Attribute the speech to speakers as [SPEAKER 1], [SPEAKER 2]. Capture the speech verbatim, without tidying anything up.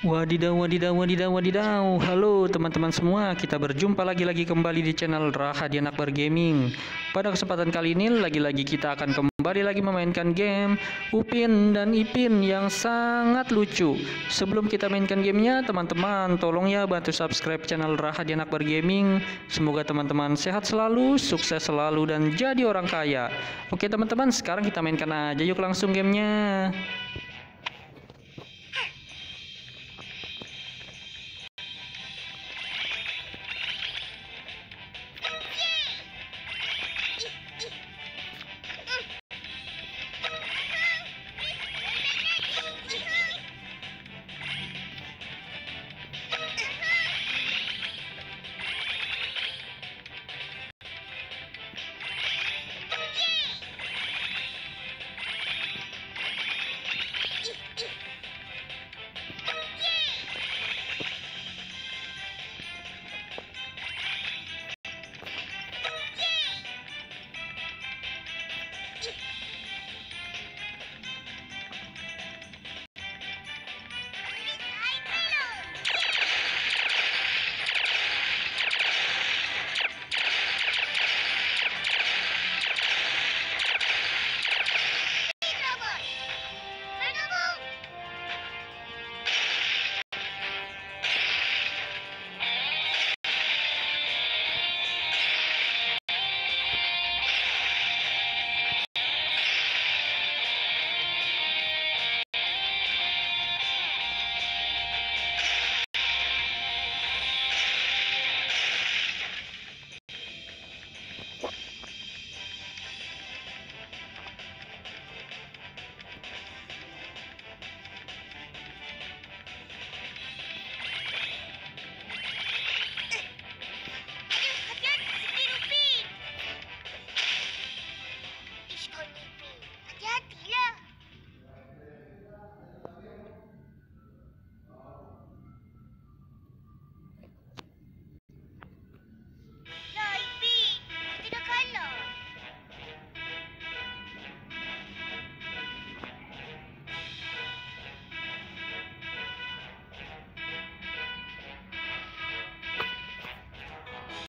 [SPEAKER 1] Wadidaw, wadidaw, wadidaw, wadidaw. Halo teman-teman semua, kita berjumpa lagi-lagi kembali di channel Rahadian Akbar Gaming. Pada kesempatan kali ini, lagi-lagi kita akan kembali lagi memainkan game Upin dan Ipin yang sangat lucu. Sebelum kita mainkan gamenya, teman-teman tolong ya bantu subscribe channel Rahadian Akbar Gaming. Semoga teman-teman sehat selalu, sukses selalu, dan jadi orang kaya. Oke teman-teman, sekarang kita mainkan aja yuk langsung gamenya.